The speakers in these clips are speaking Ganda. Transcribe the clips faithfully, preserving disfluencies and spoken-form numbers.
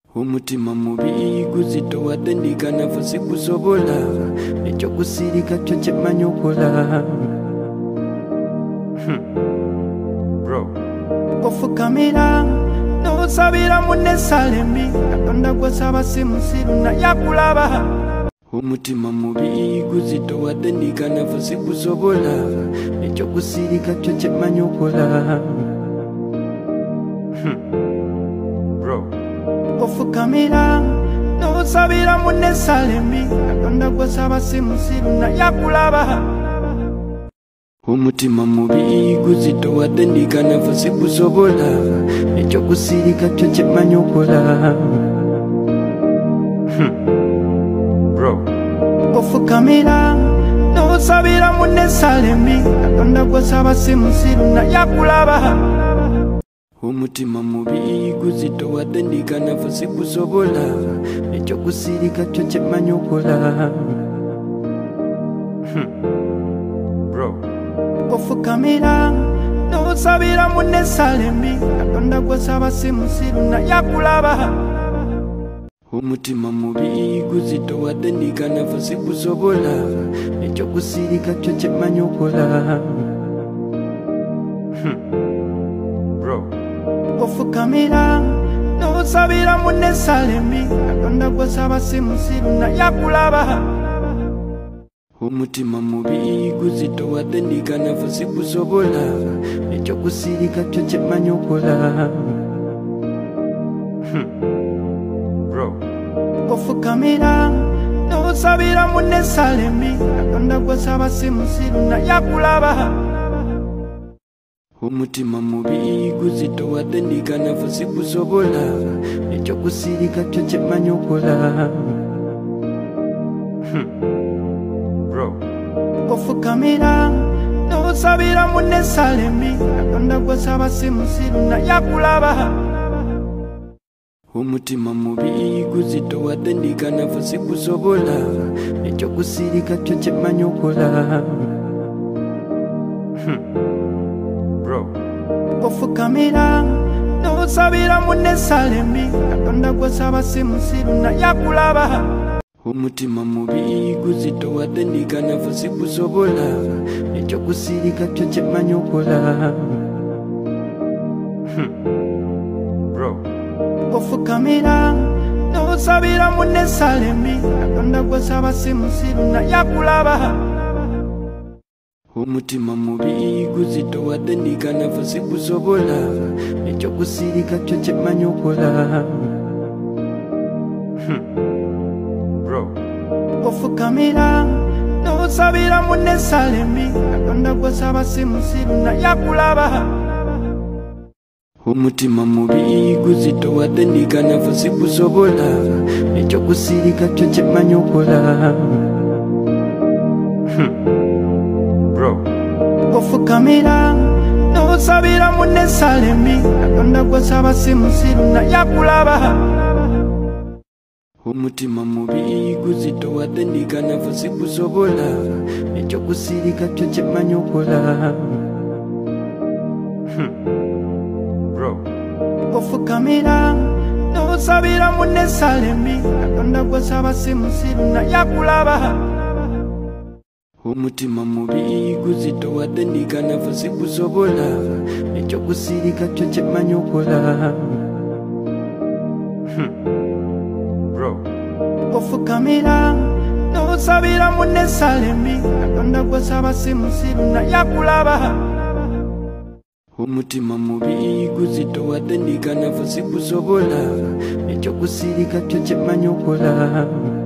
Omutima mubi guzito watendika nafusi kusobola ekyo kusirika kyo kyemanyi okola. Bro ofukamira n'osabira munne salembi Katonda gw'osaba si musiru naye akulaba. Omutima mubi guzito watendika nafusi kusobola ekyo kusirika kyo kyemanyi okola. Bro ofukamira n'osabira munne salembi Katonda gw'osaba si musiru naye akulaba. Omutima mubi guzito watendika nafusi kusobola ekyo kusirika kyo kyemanyi okola. Bro ofukamira n'osabira munne salembi Katonda gw'osaba si musiru naye akulaba. Omutima mubi guzito watendika nafusi kusobola ekyo kusirika kyo kyemanyi okola. Bro ofukamira n'osabira munne salembi Katonda gw'osaba si musiru naye akulaba. Omutima mubi guzito watendika nafusi kusobola ekyo kusirika kyo kyemanyi okola. Bro ofukamira n'osabira munne salembi Katonda gw'osaba si musiru naye akulaba. Omutima mubi guzito watendika nafusi kusobola ekyo kusirika kyo kyemanyi okola. Bro ofukamira n'osabira munne salembi Katonda gw'osaba si musiru naye akulaba. Omutima mubi guzito watendika nafusi kusobola ekyo kusirika kyo kyemanyi okola. Bro ofukamira n'osabira munne salembi Katonda gw'osaba si musiru naye akulaba. Omutima mubi guzito watendika nafusi kusobola ekyo kusirika kyo kyemanyi okola. Bro ofukamira n'osabira munne salembi Katonda gw'osaba si musiru naye akulaba. Omutima mubi guzito watendika nafusi kusobola ekyo kusirika kyo kyemanyi okola. Bro ofukamira n'osabira munne salembi Katonda gw'osaba si musiru naye akulaba. Omutima mubi guzito watendika nafusi kusobola ekyo kusirika kyo kyemanyi okola. Bro ofukamira n'osabira munne salembi Katonda gw'osaba si musiru naye akulaba. Omutima mubi guzito watendika nafusi kusobola ekyo kusirika kyo kyemanyi okola. Bro ofukamira n'osabira munne salembi Katonda gw'osaba si musiru naye akulaba. Omutima mubi guzito watendika nafusi kusobola ekyo kusirika kyo kyemanyi okola. Bro ofukamira n'osabira munne salembi Katonda gw'osaba si musiru naye akulaba. Omutima mubi guzito watendika nafusi kusobola ekyo kusirika kyo kyemanyi okola. Bro ofukamira n'osabira munne salembi Katonda gw'osaba si musiru naye akulaba. Omutima mubi guzito watendika nafusi kusobola ekyo kusirika kyo kyemanyi okola.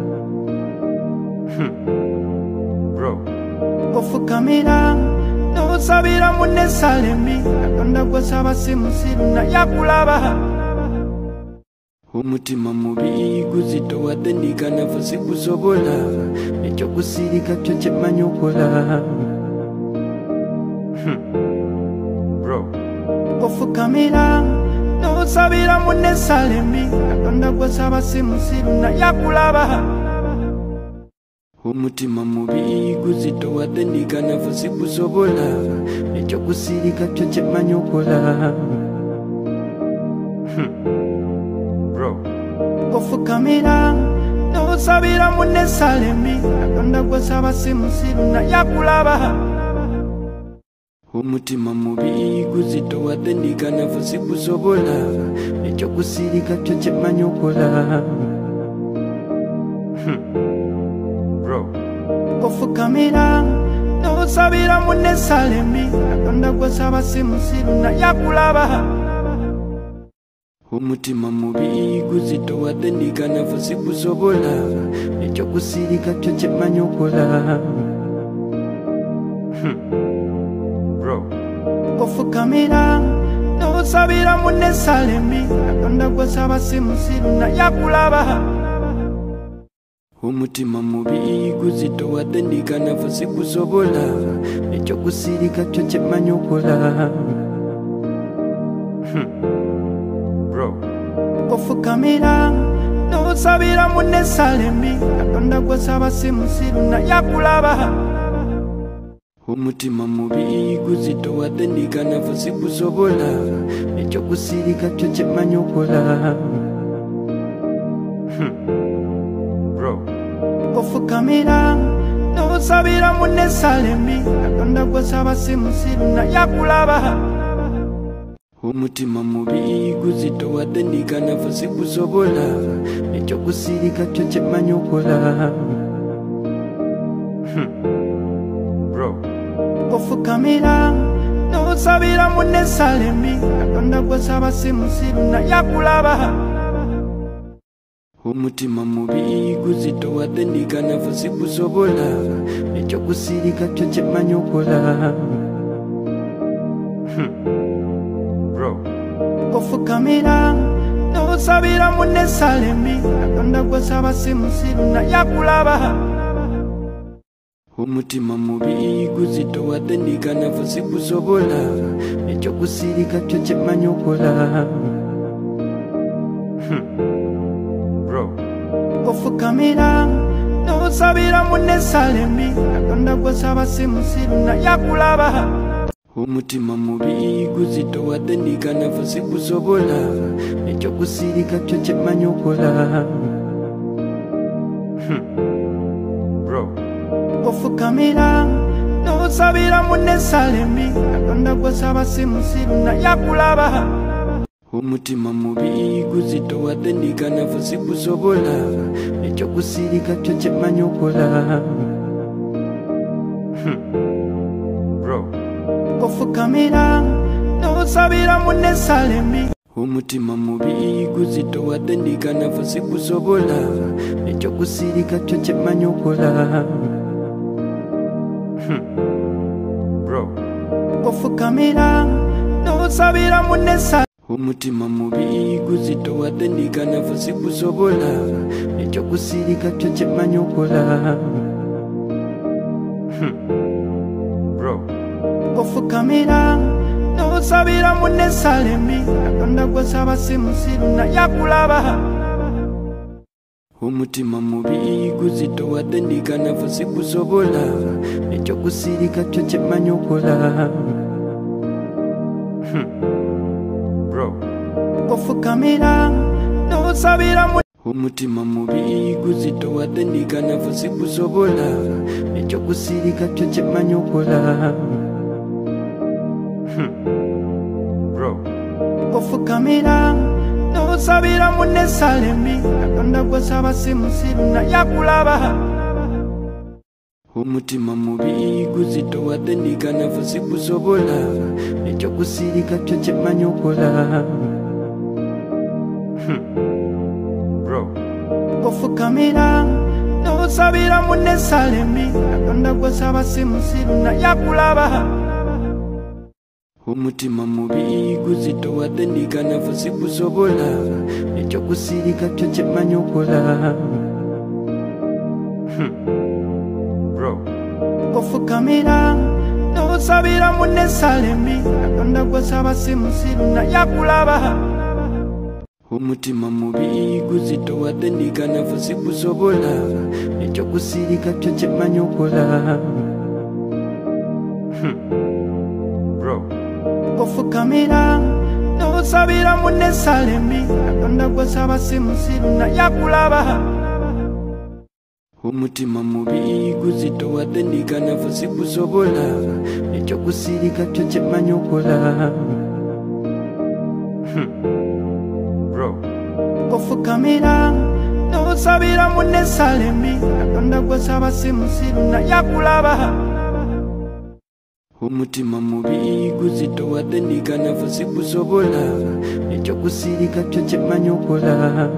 Bro ofukamira n'osabira munne salembi Katonda gw'osaba si musiru naye akulaba. Omutima mubi guzito watendika nafusi kusobola ekyo kusirika kyo kyemanyi okola. Bro ofukamira n'osabira munne salembi Katonda gw'osaba si musiru naye akulaba. Omutima mubi guzito watendika nafusi kusobola ekyo kusirika kyo kyemanyi okola. Bro Kofukamira nosabira munesalemi Katonda gwasaba si musiru na yakulaba Omutima mubi guzitowadde ndiganafu sikusobola ekyo kusirika kyo kyemanyi okola Kofukamira nosabira munesalemi Katonda gwasaba si musiru na yakulaba Omutima mubi guzitowadde ndiganafu sikusobola ekyo kusirika kyo kyemanyi okola Kofukamira nosabira munesalemi Katonda gwasaba si musiru na yakulaba Omutima mubi guzitowadde ndiganafu sikusobola ekyo kusirika kyo kyemanyi okola Kofukamira nosabira munesalemi Katonda gwasaba si musiru na yakulaba Omutima mubi guzitowadde ndiganafu sikusobola ekyo kusirika kyo kyemanyi okola Kofukamira nosabira munesalemi Katonda gwasaba si musiru na yakulaba Omutima mubi guzitowadde ndiganafu sikusobola ekyo kusirika kyo kyemanyi okola Kofukamira nosabira munesalemi Katonda gwasaba si musiru na yakulaba Omutima mubi guzitowadde ndiganafu sikusobola ekyo kusirika kyo kyemanyi okola Kofukamira nosabira munesalemi Katonda gwasaba si musiru na yakulaba Omutima mubi guzitowadde ndiganafu sikusobola ekyo kusirika kyo kyemanyi okola Kofukamira nosabira munesalemi Katonda gwasaba si musiru na yakulaba Omutima mubi guzitowadde ndiganafu sikusobola ekyo kusirika kyo kyemanyi okola Kofukamira nosabira munesalemi Katonda gwasaba si musiru na yakulaba Omutima mubi guzitowadde ndiganafu sikusobola ekyo kusirika kyo kyemanyi okola Kofukamira nosabira munesalemi Omutima mubi guzitowadde ndiganafu sikusobola ekyo kusirika kyo kyemanyi okola Kofukamira nosabira munesalemi Omutima mubi guzitowadde ndiganafu sikusobola ekyo kusirika kyo kyemanyi okola Kofukamira nosabira munesalemi Katonda gwasaba si musiru na yakulaba Omutima mubi guzitowadde ndiganafu sikusobola ekyo kusirika kyo kyemanyi okola Kofukamira nosabira Omutima mubi guzitowadde ndiganafu sikusobola ekyo kusirika kyo kyemanyi okola Kofukamira nosabira munesalemi Katonda gwasaba si musiru na yakulaba Omutima mubi guzitowadde ndiganafu sikusobola ekyo kusirika kyo kyemanyi okola Kofukamira nosabira munesalemi Katonda gwasaba si musiru na yakulaba Omutima mubi guzitowadde ndiganafu sikusobola ekyo kusirika kyo kyemanyi okola Kofukamira nosabira munesalemi Katonda gwasaba si musiru na yakulaba Omutima mubi guzitowadde ndiganafu sikusobola ekyo kusirika kyo kyemanyi okola Kofukamira nosabira munne salembi Katonda gwe saba si musiru naye akulaba Omutima mubi guzitowadde ndiganafu sikusobola ekyokusirika kyo kyemanyi okola ofukamira nosabira munne salembi Katonda gwe saba si musiru naye akulaba Omutima mubi guzitowadde ndiganafu sikusobola ekyokusirika kyo kyemanyi okola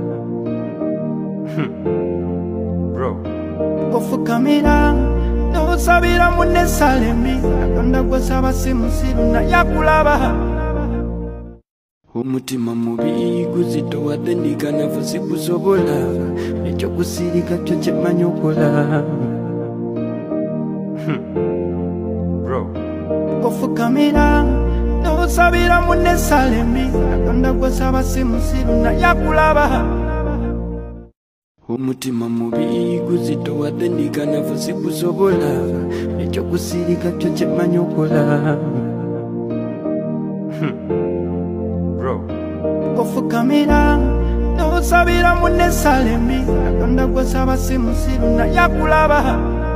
ofukamira nosabira munne salembi Katonda gwe saba si musiru naye akulaba Omutima mubi guzitowadde ndiganafu sikusobola ekyokusirika kyo kyemanyi okola ofukamira nosabira munne salembi Katonda gwe saba si musiru naye akulaba Omutima mubi guzitowadde ndiganafu sikusobola ekyokusirika kyo kyemanyi okola ofukamira nosabira munne salembi Katonda gwe saba si musiru naye akulaba